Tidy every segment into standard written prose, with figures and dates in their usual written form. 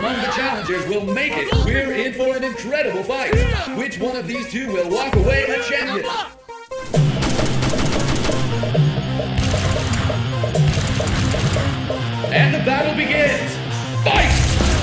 among the challengers will make it? We're in for an incredible fight. Which one of these two will walk away a champion? And the battle begins! Fight!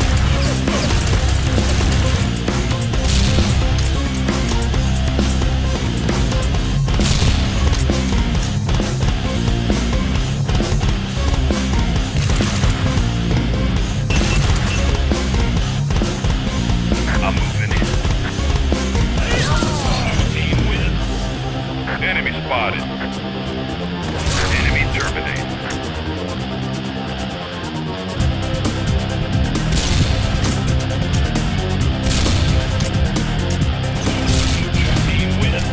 I'm moving in. Team wins. Enemy spotted. Enemy terminated. Team wins.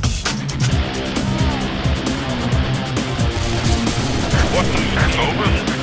What's the over?